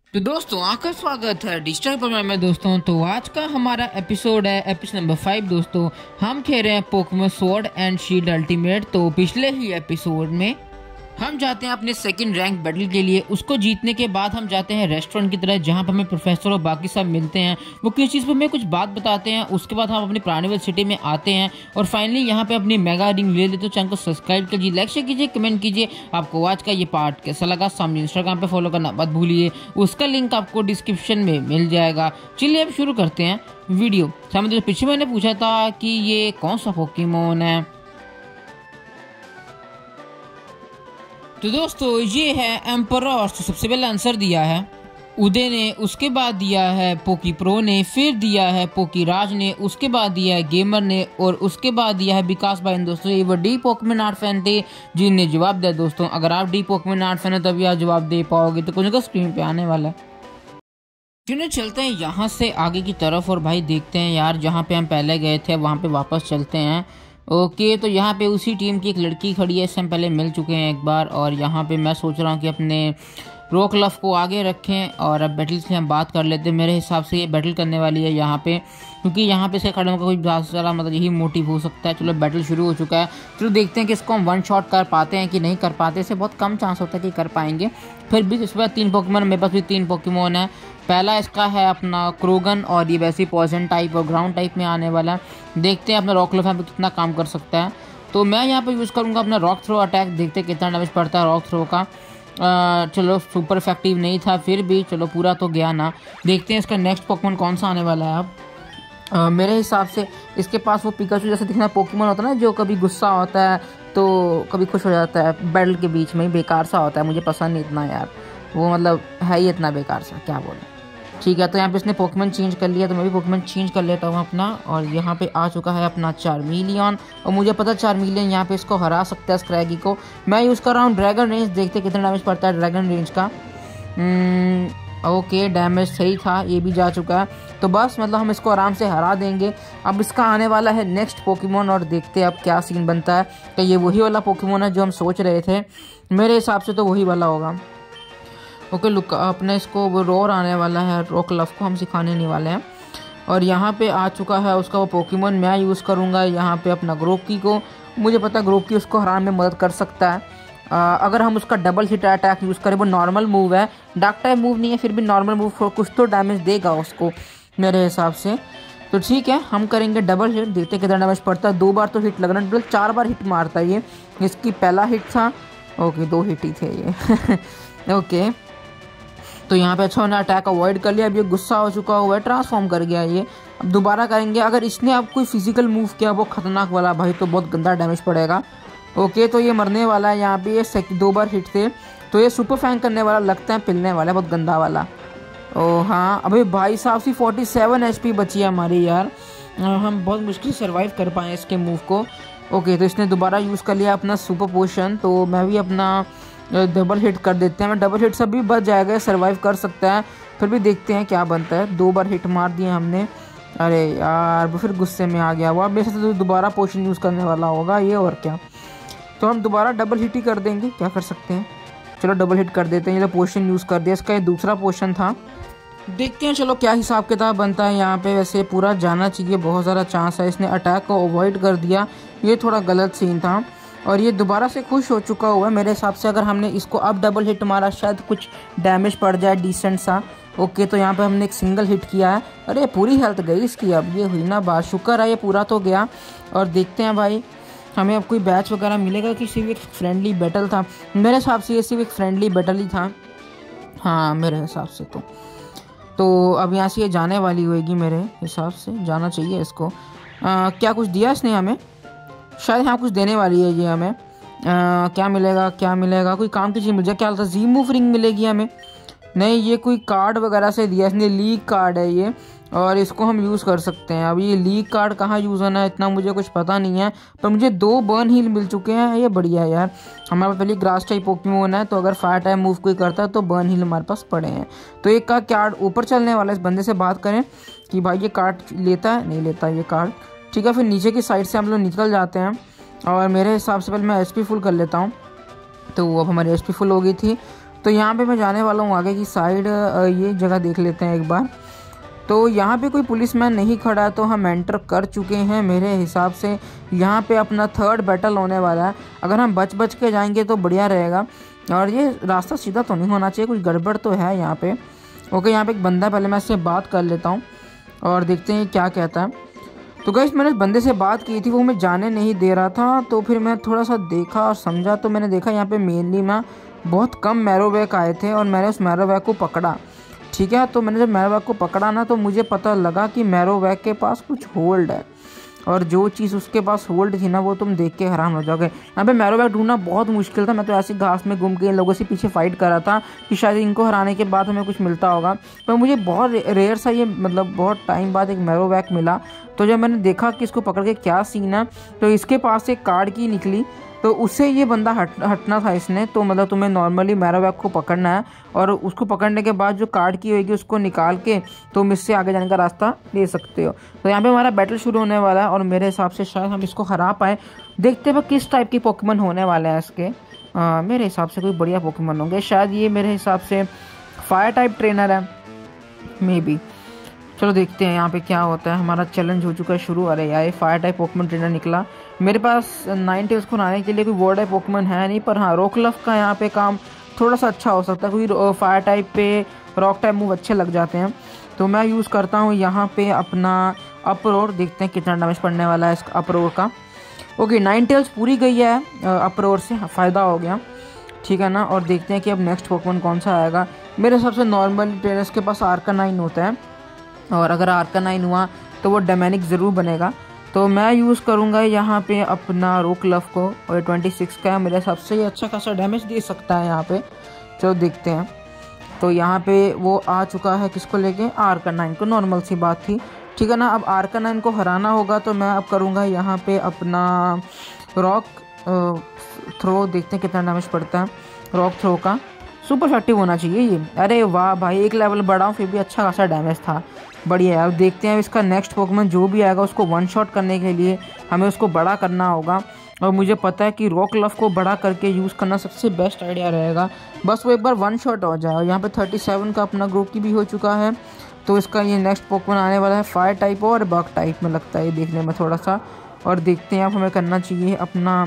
तो दोस्तों आपका स्वागत है डिजिटल प्रोग्राम में। दोस्तों तो आज का हमारा एपिसोड है एपिसोड नंबर 5। दोस्तों हम खेल रहे हैं Pokemon sword and shield ultimate. तो पिछले ही एपिसोड में हम जाते हैं अपने सेकंड रैंक बैटल के लिए। उसको जीतने के बाद हम जाते हैं रेस्टोरेंट की तरह, जहां पर हमें प्रोफेसर और बाकी सब मिलते हैं। वो किस चीज़ पर हमें कुछ बात बताते हैं। उसके बाद हम अपनी प्राणीवल सिटी में आते हैं और फाइनली यहाँ पे अपनी मेगा रिंग ले लेते। तो चैनल को सब्सक्राइब कीजिए, लाइक शेयर कीजिए, कमेंट कीजिए आपको आज का ये पार्ट कैसा लगा। सामने इंस्टाग्राम पे फॉलो करना मत भूलिए, उसका लिंक आपको डिस्क्रिप्शन में मिल जाएगा। चलिए अब शुरू करते हैं वीडियो। सामने पीछे मैंने पूछा था कि ये कौन सा पोकेमॉन है, तो दोस्तों ये है एम्परर। सबसे पहले आंसर दिया है उदय ने, उसके बाद दिया है पोकी प्रो ने, फिर दिया है पोकी राज ने, उसके बाद दिया है गेमर ने और उसके बाद दिया है विकास भाई ने। दोस्तों ये वो डी पोकेमॉन आर्ट फैन थे जिनने जवाब दिया। दोस्तों अगर आप डी पोकेमॉन आर्ट फैन है तभी आप जवाब दे पाओगे, तो कुछ स्क्रीन पे आने वाला है। चलिए चलते हैं यहाँ से आगे की तरफ और भाई देखते हैं यार जहाँ पे हम पहले गए थे वहाँ पे वापस चलते हैं। ओके तो यहाँ पे उसी टीम की एक लड़की खड़ी है, इससे हम पहले मिल चुके हैं एक बार। और यहाँ पे मैं सोच रहा हूँ कि अपने रोकलफ को आगे रखें और अब बैटल से हम बात कर लेते हैं। मेरे हिसाब से ये बैटल करने वाली है यहाँ पे, क्योंकि यहाँ पे से खड़े होकर कोई ज़्यादा मतलब यही मोटिव हो सकता है। चलो बैटल शुरू हो चुका है, चलो देखते हैं कि इसको हम वन शॉट कर पाते हैं कि नहीं कर पाते। इससे बहुत कम चांस होता है कि कर पाएंगे। फिर भी इस बार 3 पोकेमॉन, मेरे पास भी 3 पोकेमॉन है। पहला इसका है अपना क्रोगन और ये वैसे पॉइजन टाइप और ग्राउंड टाइप में आने वाला है। देखते हैं अपना रॉकलफ यहाँ पे कितना काम कर सकता है। तो मैं यहाँ पे यूज़ करूँगा अपना रॉक थ्रो अटैक, देखते हैं कितना डैमेज पड़ता है रॉक थ्रो का। चलो सुपर इफेक्टिव नहीं था, फिर भी चलो पूरा तो गया ना। देखते हैं इसका नेक्स्ट पोकेमॉन कौन सा आने वाला है अब। मेरे हिसाब से इसके पास वो पिकाचू जैसे दिखना पोकेमॉन होता है ना, जो कभी गुस्सा होता है तो कभी खुश हो जाता है, बैटल के बीच में ही बेकार सा होता है। मुझे पसंद नहीं इतना यार, वो मतलब है ही इतना बेकार सा, क्या बोलें। ठीक है तो यहाँ पे इसने पोकेमॉन चेंज कर लिया, तो मैं भी पोकेमॉन चेंज कर लेता हूँ अपना। और यहाँ पे आ चुका है अपना चार्मिलियन, और मुझे पता चार्मिलियन यहाँ पे इसको हरा सकता है स्क्रैगी को। मैं यूज़ कर रहा हूँ ड्रैगन रेंज, देखते कितना डैमेज पड़ता है ड्रैगन रेंज का। ओके डैमेज सही था, ये भी जा चुका है। तो बस मतलब हम इसको आराम से हरा देंगे। अब इसका आने वाला है नेक्स्ट पोकेमॉन और देखते हैं अब क्या सीन बनता है। तो ये वही वाला पोकेमॉन है जो हम सोच रहे थे, मेरे हिसाब से तो वही वाला होगा। ओके लुक अपने इसको वो रोर आने वाला है, रोकलफ को हम सिखाने नहीं वाले हैं। और यहाँ पे आ चुका है उसका वो पोकेमॉन, मैं यूज़ करूँगा यहाँ पे अपना ग्रोकी को। मुझे पता ग्रोकी उसको हराने में मदद कर सकता है अगर हम उसका डबल हिट अटैक यूज़ करें। वो नॉर्मल मूव है, डार्क टाइप मूव नहीं है, फिर भी नॉर्मल मूव कुछ तो डैमेज देगा उसको मेरे हिसाब से। तो ठीक है हम करेंगे डबल हिट, देखते कितना डैमेज पड़ता है। 2 बार तो हिट लगना, टोटल 4 बार हिट मारता है ये। इसकी पहला हिट था, ओके 2 हिट ही थे ये ओके तो यहाँ पे अच्छा उन्होंने अटैक अवॉइड कर लिया। अब ये गुस्सा हो चुका हुआ है, ट्रांसफॉर्म कर गया ये। अब दोबारा करेंगे, अगर इसने अब कोई फिजिकल मूव किया वो खतरनाक वाला भाई, तो बहुत गंदा डैमेज पड़ेगा। ओके तो ये मरने वाला है यहाँ पे, ये 2 बार हिट थे। तो ये सुपर फैंग करने वाला लगता है, पिलने वाला बहुत गंदा वाला। ओ हाँ अभी भाई साहब सी 47 HP बची है हमारी यार, हम बहुत मुश्किल सर्वाइव कर पाए इसके मूव को। ओके तो इसने दोबारा यूज़ कर लिया अपना सुपर पोशन, तो मैं भी अपना डबल हिट कर देते हैं। मैं डबल हिट से भी बच जाएगा, सर्वाइव कर सकता है। फिर भी देखते हैं क्या बनता है। 2 बार हिट मार दिए हमने, अरे यार वो फिर गुस्से में आ गया वो। अब वैसे तो दोबारा पोशन यूज़ करने वाला होगा ये, और क्या। तो हम दोबारा डबल हिट ही कर देंगे, क्या कर सकते हैं। चलो डबल हिट कर देते हैं, ये तो पोशन यूज़ कर दिया। इसका ये दूसरा पोशन था, देखते हैं चलो क्या हिसाब किताब बनता है यहाँ पे। वैसे पूरा जाना चाहिए, बहुत ज़्यादा चांस है। इसने अटैक को अवॉइड कर दिया, ये थोड़ा गलत सीन था। और ये दोबारा से खुश हो चुका हुआ है मेरे हिसाब से। अगर हमने इसको अब डबल हिट मारा शायद कुछ डैमेज पड़ जाए डिसेंट सा। ओके तो यहाँ पे हमने एक सिंगल हिट किया है, अरे पूरी हेल्थ गई इसकी। अब ये हुई ना बात, शुक्र है ये पूरा तो गया। और देखते हैं भाई हमें अब कोई बैच वगैरह मिलेगा कि सिर्फ एक फ्रेंडली बैटल था। मेरे हिसाब से ये सिर्फ एक फ्रेंडली बैटल ही था, हाँ मेरे हिसाब से तो अब यहाँ से ये जाने वाली होगी, मेरे हिसाब से जाना चाहिए इसको। क्या कुछ दिया इसने हमें, शायद हाँ कुछ देने वाली है ये हमें। क्या मिलेगा क्या मिलेगा, कोई काम की चीज़ मिल जाए। क्या था जी मूव रिंग मिलेगी हमें, नहीं ये कोई कार्ड वगैरह से दिया इसने, लीग कार्ड है ये और इसको हम यूज़ कर सकते हैं। अब ये लीग कार्ड कहाँ यूज़ होना है इतना मुझे कुछ पता नहीं है, पर मुझे 2 बर्न हील मिल चुके हैं, ये बढ़िया है यार। हमारे पास पहले ग्रास टाइप पोकेमॉन है, तो अगर फायर टाइप मूव कोई करता है तो बर्न हील हमारे पास पड़े हैं। तो एक का कार्ड ऊपर चलने वाला है, इस बंदे से बात करें कि भाई ये कार्ड लेता है, नहीं लेता ये कार्ड। ठीक है फिर नीचे की साइड से हम लोग निकल जाते हैं और मेरे हिसाब से पहले मैं HP फुल कर लेता हूँ। तो अब हमारी HP फुल हो गई थी। तो यहाँ पे मैं जाने वाला हूँ आगे की साइड। ये जगह देख लेते हैं एक बार। तो यहाँ पे कोई पुलिसमैन नहीं खड़ा है, तो हम एंटर कर चुके हैं। मेरे हिसाब से यहाँ पे अपना थर्ड बैटल होने वाला है। अगर हम बच के जाएंगे तो बढ़िया रहेगा। और ये रास्ता सीधा तो नहीं होना चाहिए, कुछ गड़बड़ तो है यहाँ पे। ओके, यहाँ पे एक बंदा, पहले मैं इससे बात कर लेता हूँ और देखते हैं क्या कहता है। तो गाइस मैंने इस बंदे से बात की थी, वो मैं जाने नहीं दे रहा था। तो फिर मैं थोड़ा सा देखा और समझा, तो मैंने देखा यहाँ पे मेनली में बहुत कम मैरोवैक आए थे और मैंने उस मैरोवैक को पकड़ा। ठीक है, तो मैंने जब मैरोवैक को पकड़ा ना, तो मुझे पता लगा कि मैरोवैक के पास कुछ होल्ड है। और जो चीज़ उसके पास होल्ड थी ना, वो तुम देख के हैरान हो जाओगे। यहाँ पे मैरोवैक ढूंढना बहुत मुश्किल था। मैं तो ऐसी घास में घूम के इन लोगों से पीछे फाइट कर रहा था कि शायद इनको हराने के बाद हमें कुछ मिलता होगा। पर मुझे बहुत रेयर सा ये मतलब बहुत टाइम बाद एक मैरोवैक मिला। तो जब मैंने देखा कि इसको पकड़ के क्या सीन है, तो इसके पास एक कार्ड की निकली। तो उससे ये बंदा हटना था इसने। तो मतलब तुम्हें नॉर्मली मैरोवैक को पकड़ना है और उसको पकड़ने के बाद जो कार्ड की होगी उसको निकाल के तुम इससे आगे जाने का रास्ता ले सकते हो। तो यहाँ पे हमारा बैटल शुरू होने वाला है और मेरे हिसाब से शायद हम इसको हरा पाए। देखते हैं किस टाइप के पोकेमॉन होने वाले हैं इसके। मेरे हिसाब से कोई बढ़िया पोकेमॉन होंगे। शायद ये मेरे हिसाब से फायर टाइप ट्रेनर है मे बी। चलो देखते हैं यहाँ पे क्या होता है। हमारा चैलेंज हो चुका है शुरू। अरे यार, ये फायर टाइप पोकेमॉन ट्रेनर निकला। मेरे पास 9 टेल्स को हराने के लिए कोई वर्ड टाइप पोकेमॉन है नहीं, पर हाँ रोकलफ का यहाँ पे काम थोड़ा सा अच्छा हो सकता है, क्योंकि फायर टाइप पे रॉक टाइप मूव अच्छे लग जाते हैं। तो मैं यूज़ करता हूँ यहाँ पे अपना अप्रोर। देखते हैं कितना डैमेज पड़ने वाला है इस अप्रोर का। ओके, 9 टेल्स पूरी गई है अप्रोर से, फ़ायदा हो गया। ठीक है ना। और देखते हैं कि अब नेक्स्ट पोकेमॉन कौन सा आएगा। मेरे हिसाब से नॉर्मली ट्रेनर्स के पास आर्कानाइन होता है, और अगर आर्कानाइन हुआ तो वो डेमोनिक ज़रूर बनेगा। तो मैं यूज़ करूँगा यहाँ पे अपना रोकलफ को, और 26 का है। मेरे हिसाब से ये अच्छा खासा डैमेज दे सकता है यहाँ पे। चलो देखते हैं। तो यहाँ पे वो आ चुका है, किसको लेके, आर्कानाइन को। नॉर्मल सी बात थी। ठीक है ना। अब आर्कानाइन को हराना होगा, तो मैं अब करूँगा यहाँ पे अपना रॉक थ्रो। देखते हैं कितना डैमेज पड़ता है रॉक थ्रो का। सुपर इफेक्टिव होना चाहिए ये। अरे वाह भाई, एक लेवल बढ़ाऊँ फिर भी अच्छा खासा डैमेज था। बढ़िया है। अब देखते हैं इसका नेक्स्ट पोकेमॉन जो भी आएगा उसको वन शॉट करने के लिए हमें उसको बड़ा करना होगा। और मुझे पता है कि रोकलफ को बड़ा करके यूज़ करना सबसे बेस्ट आइडिया रहेगा। बस वो एक बार वन शॉट हो जाए। और यहाँ पे 37 का अपना ग्रुप की भी हो चुका है। तो इसका ये नेक्स्ट पोकेमॉन आने वाला है फायर टाइप और बग टाइप में लगता है ये देखने में थोड़ा सा। और देखते हैं अब हमें करना चाहिए अपना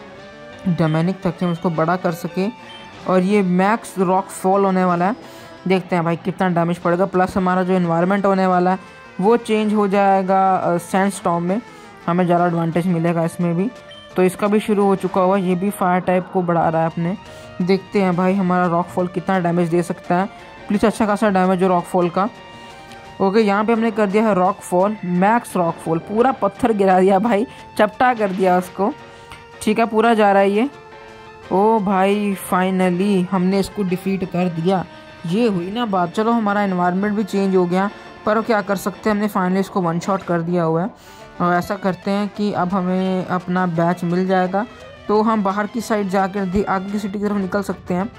डेमोनिक ताकि हम उसको बड़ा कर सके। और ये मैक्स रॉक फॉल होने वाला है। देखते हैं भाई कितना डैमेज पड़ेगा। प्लस हमारा जो एनवायरनमेंट होने वाला है वो चेंज हो जाएगा सैंडस्टॉर्म में। हमें ज़्यादा एडवांटेज मिलेगा इसमें भी। तो इसका भी शुरू हो चुका हुआ। ये भी फायर टाइप को बढ़ा रहा है अपने। देखते हैं भाई हमारा रॉक फॉल कितना डैमेज दे सकता है। प्लीज़ अच्छा खासा डैमेज हो रॉक फॉल का। ओके, यहाँ पे हमने कर दिया है rock fall, max rock fall. पूरा पत्थर गिरा दिया भाई, चपटा कर दिया उसको। ठीक है, पूरा जा रहा है ये। ओ भाई, फाइनली हमने इसको डिफीट कर दिया। ये हुई ना बात। चलो हमारा एनवायरनमेंट भी चेंज हो गया, पर क्या कर सकते हैं, हमने फाइनली इसको वन शॉट कर दिया हुआ है। और ऐसा करते हैं कि अब हमें अपना बैच मिल जाएगा, तो हम बाहर की साइड जाकर आगे की सिटी की तरफ निकल सकते हैं।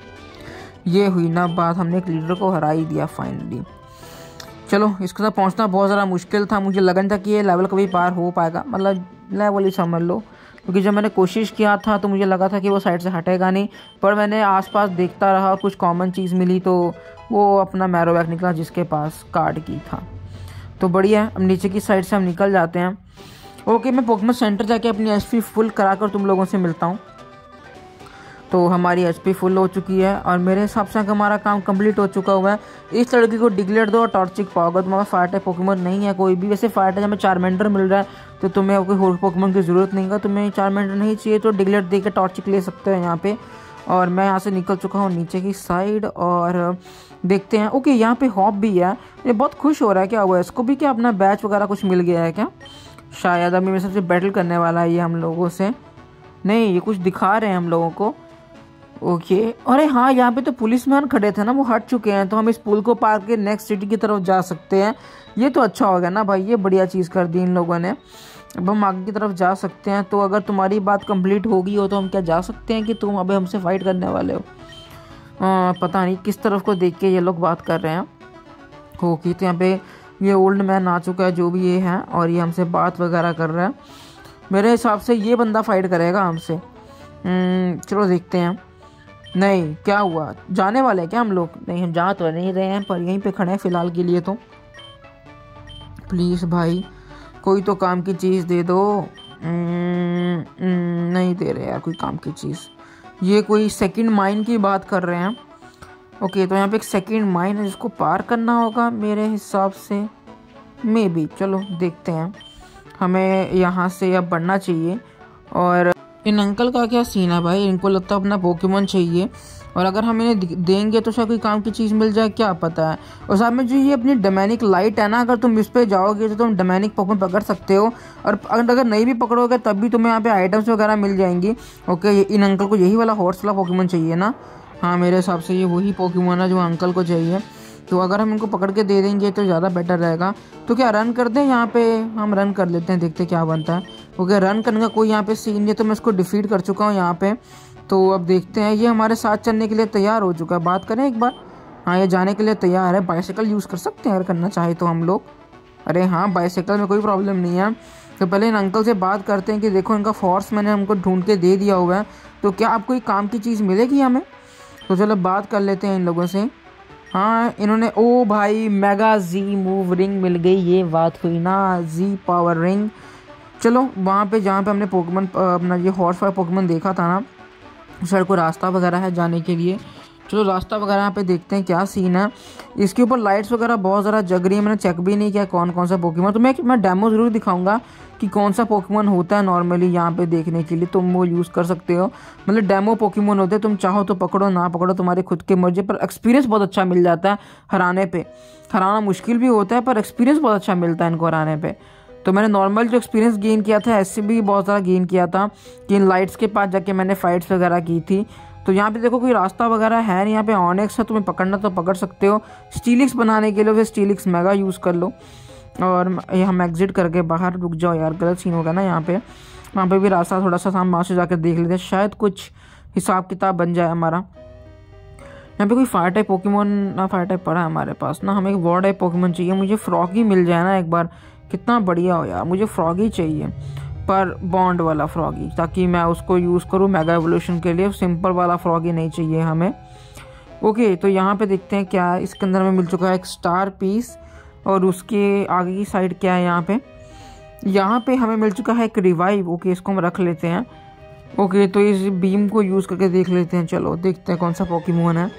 ये हुई ना बात, हमने एक लीडर को हरा ही दिया फाइनली। चलो, इसके साथ पहुंचना बहुत ज़्यादा मुश्किल था। मुझे लगा था कि ये लेवल कभी पार हो पाएगा, मतलब लेवल ही समझ लो। क्योंकि जब मैंने कोशिश किया था तो मुझे लगा था कि वो साइड से हटेगा नहीं, पर मैंने आसपास देखता रहा और कुछ कॉमन चीज़ मिली, तो वो अपना मैरोवैक निकला जिसके पास कार्ड की था। तो बढ़िया, अब नीचे की साइड से हम निकल जाते हैं। ओके, मैं पोकेमॉन सेंटर जाके अपनी एचपी फुल कराकर तुम लोगों से मिलता हूँ। तो हमारी एचपी फुल हो चुकी है और मेरे हिसाब से हमारा काम कंप्लीट हो चुका हुआ है। इस लड़की को डिग्लेट दो और टॉर्चिक पाओगे। तुम्हारा फायर टाइप पोकेमॉन नहीं है कोई भी। वैसे फायर टाइप हमें चार्मेंडर मिल रहा है, तो तुम्हें कोई और पोकेमॉन की ज़रूरत नहीं है। तुम्हें चार्मेंडर नहीं चाहिए तो डिग्लेट दे के टॉर्चिक ले सकते हो यहाँ पे। और मैं यहाँ से निकल चुका हूँ नीचे की साइड और देखते हैं। ओके, यहाँ पे हॉप भी है। ये बहुत खुश हो रहा है। क्या हुआ, इसको भी क्या अपना बैच वगैरह कुछ मिल गया है क्या? शायद अभी मेरे सबसे बैटल करने वाला है ये हम लोगों से। नहीं, ये कुछ दिखा रहे हैं हम लोगों को। ओके, अरे हाँ, यहाँ पे तो पुलिसमैन खड़े थे ना, वो हट चुके हैं। तो हम इस पुल को पार के नेक्स्ट सिटी की तरफ जा सकते हैं। ये तो अच्छा हो गया ना भाई, ये बढ़िया चीज़ कर दी इन लोगों ने। अब हम आगे की तरफ जा सकते हैं। तो अगर तुम्हारी बात कंप्लीट होगी हो तो हम क्या जा सकते हैं कि तुम अभी हमसे फाइट करने वाले हो? पता नहीं किस तरफ को देख के ये लोग बात कर रहे हैं। ओके, तो यहाँ पे ये ओल्ड मैन आ चुका है जो भी ये है, और ये हमसे बात वगैरह कर रहा है। मेरे हिसाब से ये बंदा फाइट करेगा हमसे। चलो देखते हैं। नहीं, क्या हुआ, जाने वाले हैं क्या हम लोग? नहीं, हम जा तो नहीं रहे हैं, पर यहीं पे खड़े हैं फ़िलहाल के लिए तो। प्लीज़ भाई कोई तो काम की चीज़ दे दो। नहीं दे रहे यार कोई काम की चीज़। ये कोई सेकंड माइन की बात कर रहे हैं। ओके, तो यहाँ पे एक सेकंड माइन है जिसको पार करना होगा मेरे हिसाब से, मे बी। चलो देखते हैं, हमें यहाँ से अब बढ़ना चाहिए। और इन अंकल का क्या सीन है भाई, इनको लगता है अपना पोकेमोन चाहिए, और अगर हम इन्हें देंगे तो शायद कोई काम की चीज़ मिल जाए, क्या पता है। और साथ में जो ये अपनी डेमोनिक लाइट है ना, अगर तुम इस पर जाओगे तो तुम डेमोनिक पोकेमोन पकड़ सकते हो, और अगर नहीं भी पकड़ोगे तब भी तुम्हें यहाँ पे आइटम्स वगैरह मिल जाएंगी। ओके, इन अंकल को यही वाला हॉर्स वाला पोकेमोन चाहिए ना? हाँ, मेरे हिसाब से ये वही पोकेमोन है जो अंकल को चाहिए। तो अगर हम इनको पकड़ के दे देंगे तो ज़्यादा बेटर रहेगा। तो क्या रन कर दें? यहाँ पे हम रन कर लेते हैं, देखते क्या बनता है। ओके, रन करने का कोई यहाँ पे सीन नहीं, तो मैं इसको डिफीट कर चुका हूँ यहाँ पे। तो अब देखते हैं, ये हमारे साथ चलने के लिए तैयार हो चुका है। बात करें एक बार। हाँ, ये जाने के लिए तैयार है। बाइसाइकिल यूज़ कर सकते हैं अगर करना चाहे तो हम लोग। अरे हाँ, बाइसाइकिल में कोई प्रॉब्लम नहीं है। तो पहले इन अंकल से बात करते हैं कि देखो इनका फोर्स मैंने हमको ढूंढ के दे दिया हुआ है, तो क्या आपको कोई काम की चीज़ मिलेगी हमें? तो चलो बात कर लेते हैं इन लोगों से। हाँ, इन्होंने, ओ भाई मेगा जी मूव रिंग मिल गई, ये बात हुई ना, जी पावर रिंग। चलो वहाँ पे जहाँ पे हमने पोकेमोन अपना ये हॉर्स वाला पोकेमोन देखा था ना, सर को रास्ता वगैरह है जाने के लिए। चलो रास्ता वगैरह यहाँ पे देखते हैं क्या सीन है। इसके ऊपर लाइट्स वगैरह बहुत ज़्यादा जग रही है, मैंने चेक भी नहीं किया कौन कौन सा पोकेमोन। तो मैं डेमो ज़रूर दिखाऊंगा कि कौन सा पोकेमोन होता है नॉर्मली यहाँ पे देखने के लिए, तुम वो यूज़ कर सकते हो। मतलब डेमो पोकेमोन होते हैं, तुम चाहो तो पकड़ो, ना पकड़ो तुम्हारी खुद की मर्जी, पर एक्सपीरियंस बहुत अच्छा मिल जाता है हराने पे। हराना मुश्किल भी होता है पर एक्सपीरियंस बहुत अच्छा मिलता है इनको हराने पे। तो मैंने नॉर्मल जो एक्सपीरियंस गेन किया था, ऐसे भी बहुत ज़्यादा गेन किया था कि इन लाइट्स के पास जाके मैंने फाइट्स वगैरह की थी। तो यहाँ पे देखो कोई रास्ता वगैरह है नहीं, यहाँ पे ऑनेक्स है, तुम्हें पकड़ना तो पकड़ सकते हो। स्टीलिक्स बनाने के लिए फिर स्टीलिक्स मेगा यूज़ कर लो। और हम एग्जिट करके बाहर, रुक जाओ यार गलत सीन होगा ना यहाँ पे। वहाँ पे भी रास्ता थोड़ा सा हम वहाँ से जाकर देख लेते हैं, शायद कुछ हिसाब किताब बन जाए हमारा। यहाँ पे कोई फायर टाइप पोकेमोन ना, फायर टाइप पड़ा है हमारे पास ना, हमें एक वॉर टाइप पोकेमोन चाहिए। मुझे फ्रॉगी मिल जाए ना एक बार, कितना बढ़िया हो यार। मुझे फ्रॉगी चाहिए, पर बॉन्ड वाला फ्रॉगी, ताकि मैं उसको यूज़ करूँ मेगा एवोल्यूशन के लिए। सिंपल वाला फ्रॉगी नहीं चाहिए हमें। ओके, तो यहाँ पे देखते हैं क्या इसके अंदर हमें मिल चुका है, एक स्टार पीस। और उसके आगे की साइड क्या है यहाँ पे हमें मिल चुका है एक रिवाइव। ओके, इसको हम रख लेते हैं। ओके, तो इस बीम को यूज़ करके देख लेते हैं। चलो देखते हैं कौन सा पोकेमोन है।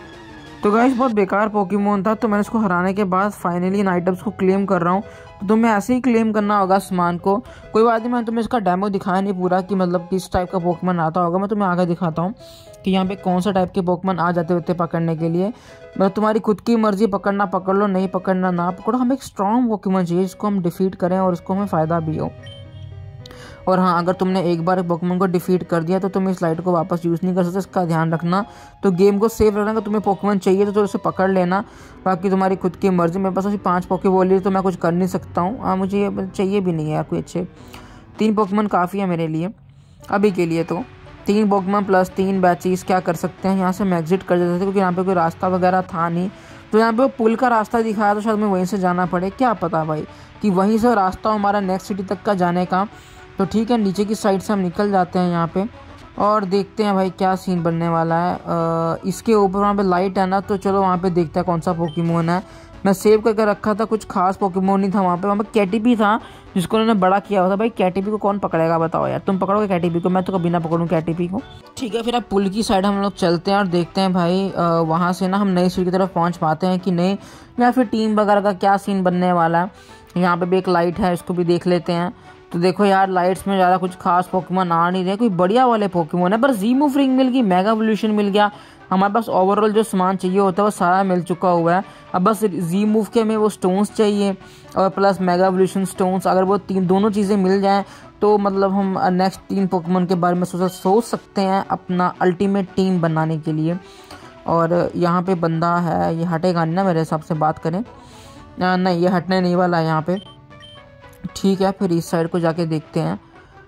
तो गाइस बहुत बेकार पोकेमोन था, तो मैंने इसको हराने के बाद फाइनली इन आइटम्स को क्लेम कर रहा हूँ। तो तुम्हें ऐसे ही क्लेम करना होगा सामान को। कोई बात नहीं, मैंने तुम्हें इसका डेमो दिखाया नहीं पूरा कि मतलब किस टाइप का पोकेमोन आता होगा। मैं तुम्हें आगे दिखाता हूँ कि यहाँ पे कौन सा टाइप के पोकेमोन आ जाते होते पकड़ने के लिए। मतलब तुम्हारी खुद की मर्जी, पकड़ना पकड़ लो, नहीं पकड़ना ना पकड़ो। हमें एक स्ट्रॉन्ग पोकेमोन चाहिए जिसको हम डिफीट करें और उसको हमें फ़ायदा भी हो। और हाँ, अगर तुमने एक बार एक पोकेमोन को डिफीट कर दिया तो तुम इस लाइट को वापस यूज़ नहीं कर सकते, इसका ध्यान रखना। तो गेम को सेव रखना, तुम्हें पोकेमोन चाहिए तो उसे पकड़ लेना, बाकी तुम्हारी खुद की मर्जी। मेरे पास अभी 5 पोकेबॉल तो मैं कुछ कर नहीं सकता हूँ। हाँ, मुझे ये चाहिए भी नहीं है यार कोई अच्छे। 3 पोकेमोन काफ़ी है मेरे लिए अभी के लिए। तो 3 पोकेमोन प्लस 3 बैचेस क्या कर सकते हैं। यहाँ से हम एग्जिट कर देते थे क्योंकि यहाँ पे कोई रास्ता वगैरह था नहीं। तो यहाँ पे पुल का रास्ता दिखाया तो शायद हमें वहीं से जाना पड़े, क्या पता भाई कि वहीं से रास्ता हमारा नेक्स्ट सिटी तक का जाने का। तो ठीक है, नीचे की साइड से हम निकल जाते हैं यहाँ पे और देखते हैं भाई क्या सीन बनने वाला है। इसके ऊपर वहाँ पे लाइट है ना, तो चलो वहाँ पे देखते हैं कौन सा पोकेमोन है। मैं सेव करके रखा था, कुछ खास पोकेमोन नहीं था वहाँ पे कैटीपी था जिसको उन्होंने बड़ा किया हुआ था। भाई कैटीपी को कौन पकड़ेगा बताओ यार, तुम पकड़ोगे कैटीपी को? मैं तो कभी ना पकड़ूँ कैटीपी को। ठीक है, फिर अब पुल की साइड हम लोग चलते हैं और देखते हैं भाई वहाँ से ना हम नई सिटी की तरफ पहुँच पाते हैं कि नहीं, या फिर टीम वगैरह का क्या सीन बनने वाला है। यहाँ पे भी एक लाइट है, इसको भी देख लेते हैं। तो देखो यार, लाइट्स में ज़्यादा कुछ खास पोकेमोन आ नहीं रहे, कोई बढ़िया वाले पोकेमोन है। पर जी मूव रिंग मिल गई, मेगा एवोल्यूशन मिल गया, हमारे पास ओवरऑल जो सामान चाहिए होता है वो सारा मिल चुका हुआ है। अब बस जी मूव के हमें वो स्टोन्स चाहिए और प्लस मेगा एवोल्यूशन स्टोन्स। अगर वो दोनों चीज़ें मिल जाएं तो मतलब हम नेक्स्ट 3 पोकेमोन के बारे में सोच सकते हैं अपना अल्टीमेट टीम बनाने के लिए। और यहाँ पे बंदा है, ये हटेगा नहीं ना मेरे हिसाब से, बात करें नहीं, ये हटने नहीं वाला है यहाँ पे। ठीक है, फिर इस साइड को जाके देखते हैं।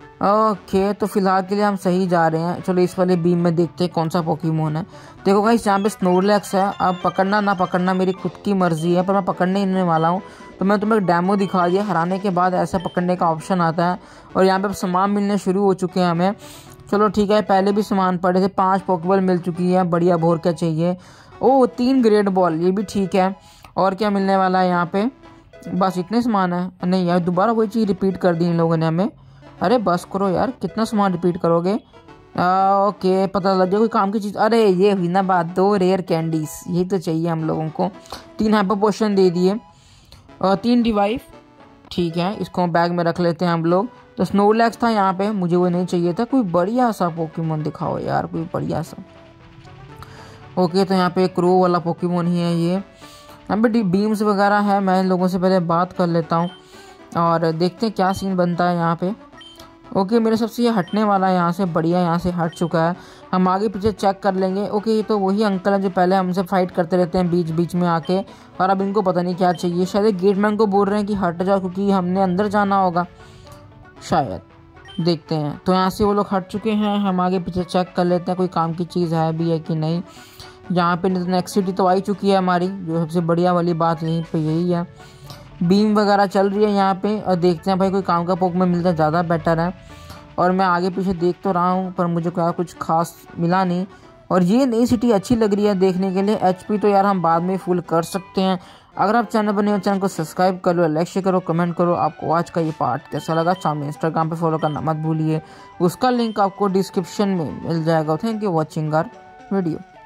ओके, तो फिलहाल के लिए हम सही जा रहे हैं। चलो इस वाले बीम में देखते हैं कौन सा पोकेमोन है। देखो गाइस, यहाँ पे स्नोरलैक्स है। अब पकड़ना ना पकड़ना मेरी खुद की मर्जी है, पर मैं पकड़ने ही वाला हूँ। तो मैं तुम्हें डेमो दिखा दिया, हराने के बाद ऐसा पकड़ने का ऑप्शन आता है। और यहाँ पे सामान मिलने शुरू हो चुके हैं हमें। चलो ठीक है, पहले भी सामान पड़े थे, 5 पोकेबॉल मिल चुकी है, बढ़िया। भोर क्या चाहिए? ओ 3 ग्रेड बॉल, ये भी ठीक है। और क्या मिलने वाला है यहाँ पे? बस इतने सामान है? नहीं यार, दोबारा वही चीज़ रिपीट कर दी इन लोगों ने हमें। अरे बस करो यार, कितना सामान रिपीट करोगे? ओके, पता लग गया कोई काम की चीज़। अरे ये हुई ना बात, 2 रेयर कैंडीज, यही तो चाहिए हम लोगों को। 3 हाइपर पोशन दे दिए और 3 रिवाइव, ठीक है। इसको बैग में रख लेते हैं हम लोग। तो स्नोलैक्स था यहाँ पे, मुझे वो नहीं चाहिए था। कोई बढ़िया सा पोकेमोन दिखाओ यार, कोई बढ़िया सा। ओके, तो यहाँ पे क्रो वाला पोकेमोन ही है ये। यहाँ पे बीम्स वगैरह है, मैं इन लोगों से पहले बात कर लेता हूँ और देखते हैं क्या सीन बनता है यहाँ पे। ओके, मेरे सबसे ये हटने वाला है यहाँ से, बढ़िया, यहाँ से हट चुका है। हम आगे पीछे चेक कर लेंगे। ओके, ये तो वही अंकल हैं जो पहले हमसे फाइट करते रहते हैं बीच बीच में आके, और अब इनको पता नहीं क्या चाहिए। शायद गेटमैन को बोल रहे हैं कि हट जाओ क्योंकि हमने अंदर जाना होगा शायद, देखते हैं। तो यहाँ से वो लोग हट चुके हैं, हम आगे पीछे चेक कर लेते हैं कोई काम की चीज़ है भी है कि नहीं। यहाँ पे नेक्स्ट सिटी तो आई चुकी है हमारी, जो सबसे बढ़िया वाली बात यहीं पे यही है। बीम वगैरह चल रही है यहाँ पे, और देखते हैं भाई कोई काम का पोकेमोन मिलता है ज़्यादा बेटर है। और मैं आगे पीछे देख तो रहा हूँ पर मुझे क्या कुछ खास मिला नहीं। और ये नई सिटी अच्छी लग रही है देखने के लिए। एचपी तो यार हम बाद में फुल कर सकते हैं। अगर आप चैनल पर नए हो, चैनल को सब्सक्राइब कर लो, लाइक शेयर करो, कमेंट करो आपको आज का ये पार्ट कैसा लगा। शाम इंस्टाग्राम पे फॉलो करना मत भूलिए, उसका लिंक आपको डिस्क्रिप्शन में मिल जाएगा। Thank you watching our video.